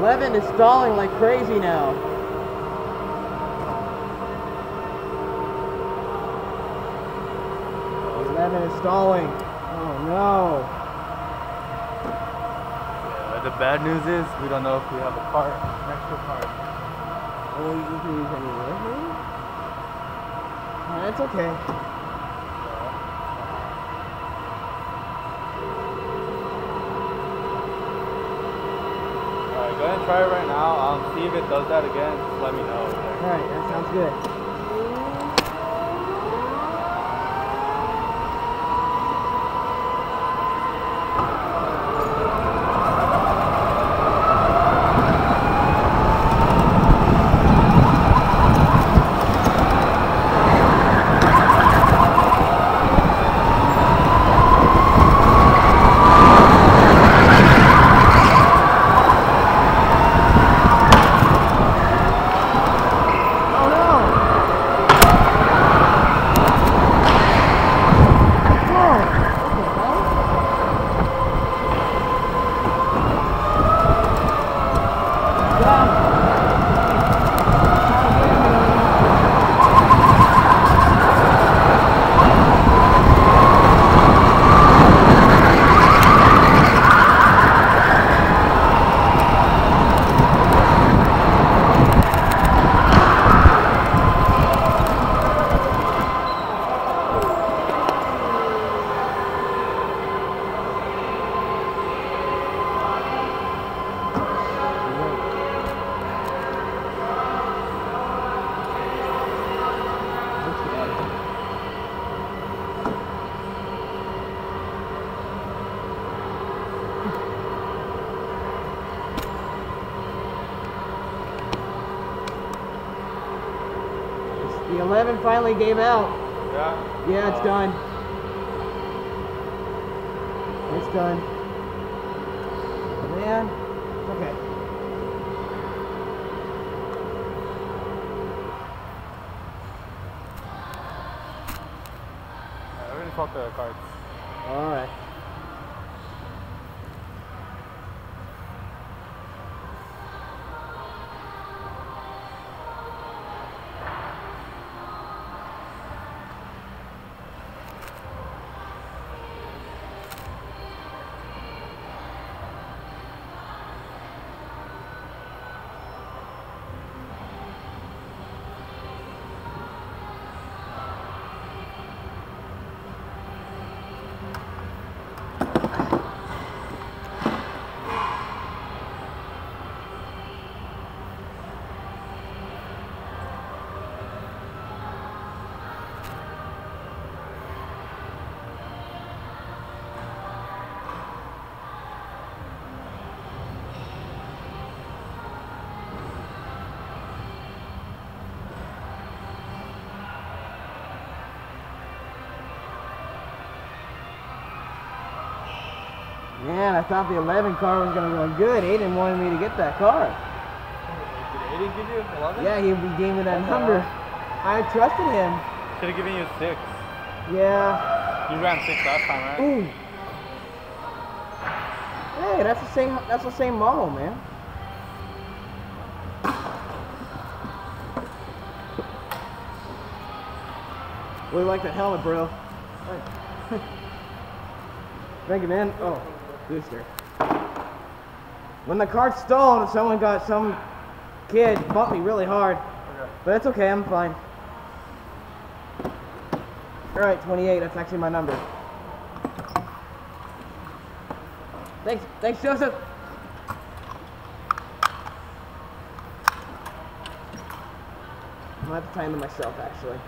11 is stalling like crazy now. The 11 is stalling. Oh no. Yeah, the bad news is we don't know if we have a cart, an extra cart. Oh, you can use any with me? That's okay. Alright, go ahead and try it right now. See if it does that again. Just let me know. Alright, that sounds good. The 11 finally gave out. Yeah? Yeah, it's done. It's done. Man, okay. We're gonna swap the carts. Alright. Man, I thought the 11 car was going to go good. Aiden wanted me to get that car. Did Aiden give you 11? Yeah, he gave me that number. I trusted him. Should have given you 6. Yeah. You ran 6 last time, right? Ooh. Hey, that's the same model, man. Really like that helmet, bro. Thank you, man. Oh, booster. When the cart stalled, some kid bumped me really hard. Okay. But that's okay, I'm fine. Alright, 28, that's actually my number. Thanks, Joseph. I'm gonna have to time it myself, actually.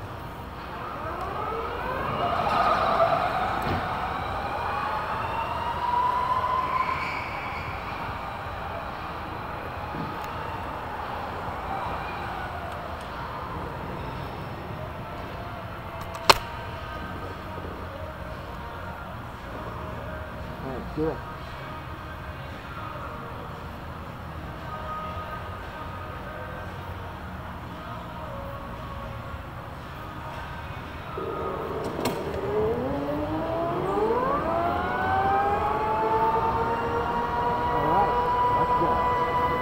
Alright, do it. Alright, let's go.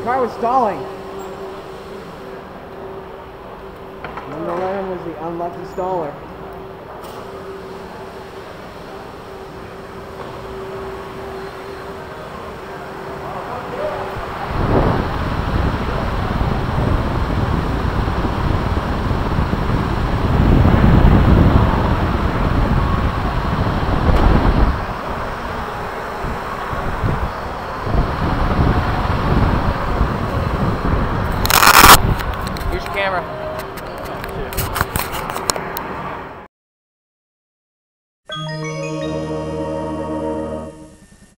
car was stalling. Number 11 was the unlucky staller. Camera.